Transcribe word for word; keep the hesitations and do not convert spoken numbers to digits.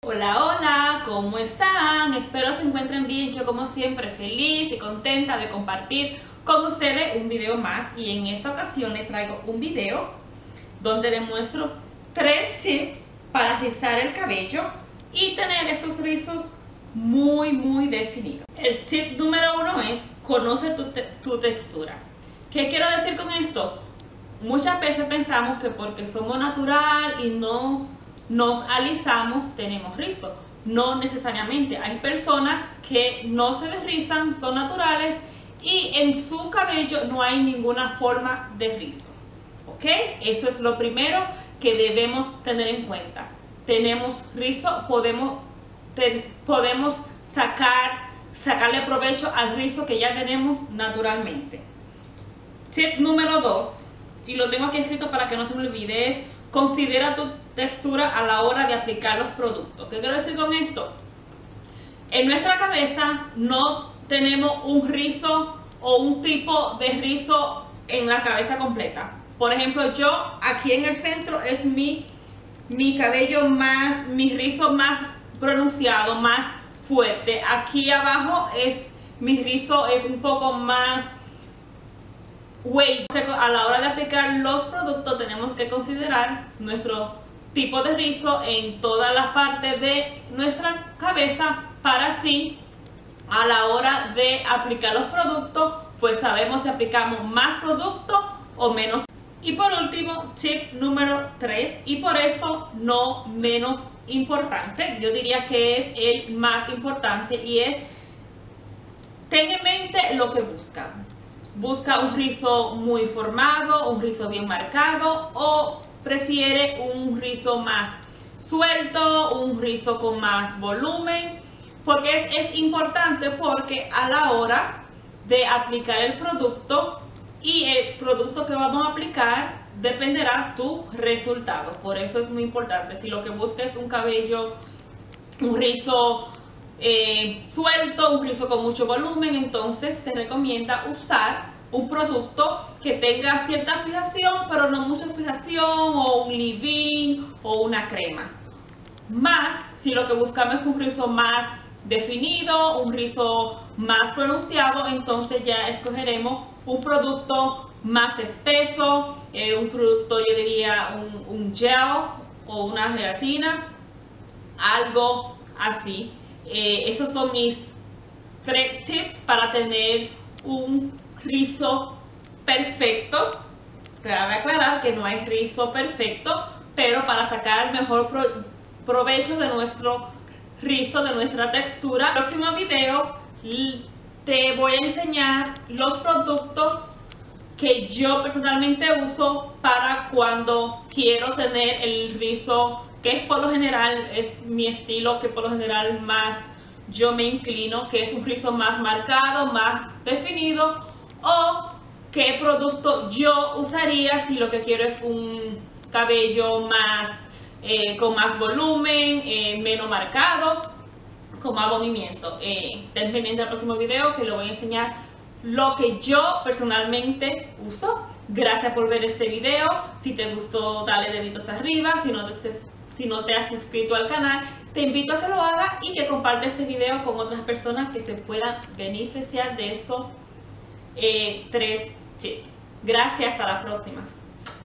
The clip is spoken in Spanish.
Hola, hola, ¿cómo están? Espero se encuentren bien. Yo como siempre feliz y contenta de compartir con ustedes un video más, y en esta ocasión les traigo un video donde les muestro tres tips para rizar el cabello y tener esos rizos muy muy definidos. El tip número uno es: conoce tu, te tu textura. ¿Qué quiero decir con esto? Muchas veces pensamos que porque somos natural y nos, nos alisamos tenemos rizo. No necesariamente. Hay personas que no se desrizan, son naturales y en su cabello no hay ninguna forma de rizo. ¿Ok? Eso es lo primero que debemos tener en cuenta. Tenemos rizo, podemos, te, podemos sacar, sacarle provecho al rizo que ya tenemos naturalmente. Tip número dos, y lo tengo aquí escrito para que no se me olvide, es: considera tu textura a la hora de aplicar los productos. ¿Qué quiero decir con esto? En nuestra cabeza no tenemos un rizo o un tipo de rizo en la cabeza completa. Por ejemplo, yo aquí en el centro es mi, mi cabello más, mi rizo más pronunciado, más fuerte. Aquí abajo es mi rizo es un poco más wavy. A la hora de aplicar los productos tenemos que considerar nuestro tipo de rizo en toda la parte de nuestra cabeza, para así a la hora de aplicar los productos pues sabemos si aplicamos más producto o menos. Y por último, tip número tres, y por eso no menos importante, yo diría que es el más importante, y es: ten en mente lo que buscan. ¿Busca un rizo muy formado, un rizo bien marcado, o prefiere un rizo más suelto, un rizo con más volumen? Porque es, es importante, porque a la hora de aplicar el producto y el producto que vamos a aplicar dependerá tu resultado. Por eso es muy importante. Si lo que buscas es un cabello, un rizo Eh, suelto, un rizo con mucho volumen, entonces se recomienda usar un producto que tenga cierta fijación, pero no mucha fijación, o un leave-in o una crema. Más si lo que buscamos es un rizo más definido, un rizo más pronunciado, entonces ya escogeremos un producto más espeso, eh, un producto, yo diría un, un gel o una gelatina, algo así. Eh, esos son mis tres tips para tener un rizo perfecto. Cabe aclarar que no hay rizo perfecto, pero para sacar el mejor pro provecho de nuestro rizo, de nuestra textura. En el próximo video te voy a enseñar los productos que yo personalmente uso para cuando quiero tener el rizo que es por lo general, es mi estilo, que por lo general más yo me inclino, que es un rizo más marcado, más definido, o qué producto yo usaría si lo que quiero es un cabello más eh, con más volumen, eh, menos marcado, con más movimiento. Eh, ten pendiente al próximo video, que le voy a enseñar lo que yo personalmente uso. Gracias por ver este video. Si te gustó, dale deditos arriba. Si no te Si no te has suscrito al canal, te invito a que lo hagas y que compartas este video con otras personas que se puedan beneficiar de estos eh, tres tips. Gracias, hasta la próxima.